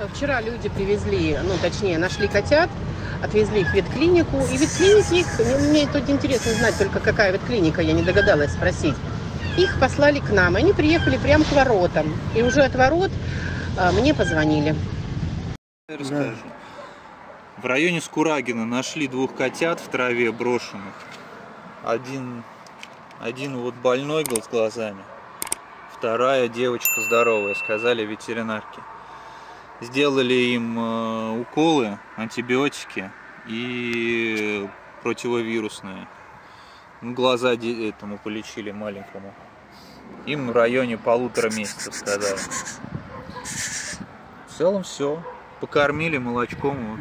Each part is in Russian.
Вчера люди привезли, ну точнее нашли котят, отвезли их в ветклинику. И ветклиники их, мне тут интересно знать только какая ветклиника, я не догадалась спросить. Их послали к нам, и они приехали прямо к воротам. И уже от ворот мне позвонили. Расскажу. В районе Скурагина нашли 2 котят в траве брошенных. Один вот больной был с глазами, вторая девочка здоровая, сказали ветеринарки. Сделали им уколы, антибиотики и противовирусные. Глаза этому полечили маленькому. Им в районе 1,5 месяца сказали. В целом все. Покормили молочком. Вот.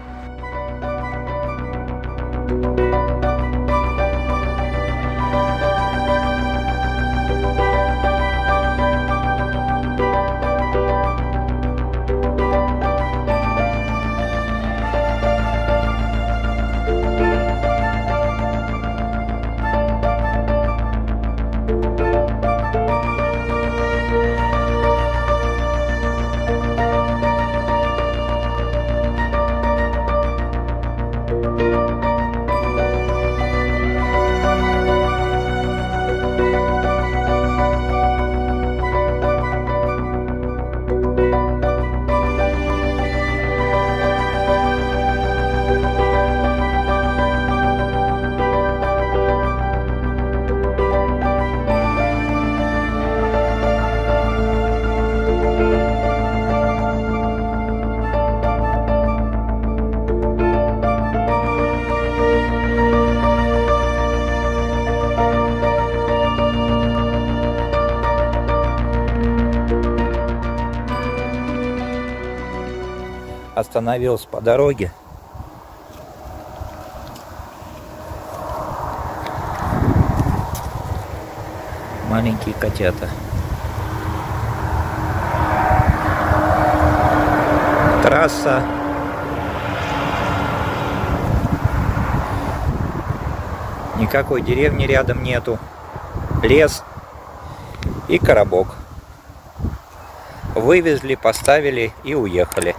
Остановился по дороге. Маленькие котята. Трасса. Никакой деревни рядом нету. Лес и коробок. Вывезли, поставили и уехали.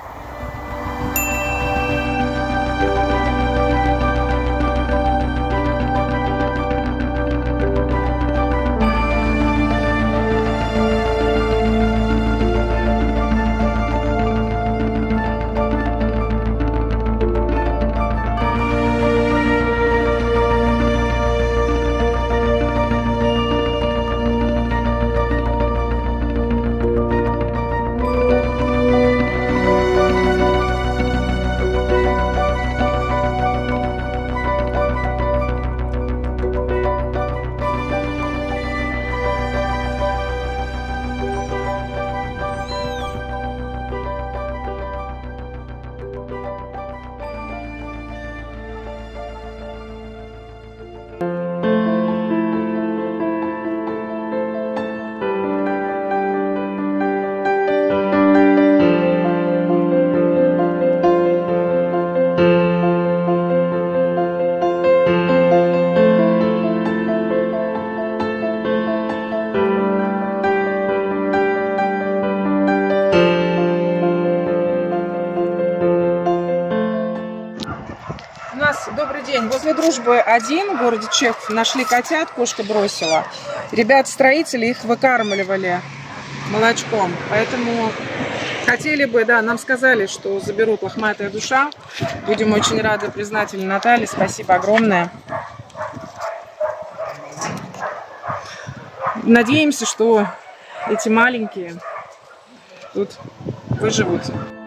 Добрый день. Возле Дружбы 1 в городе Чехов нашли котят, кошка бросила. Ребята-строители их выкармливали молочком. Поэтому хотели бы, да, нам сказали, что заберут лохматая душа. Будем очень рады, признательны Наталье. Спасибо огромное. Надеемся, что эти маленькие тут выживут.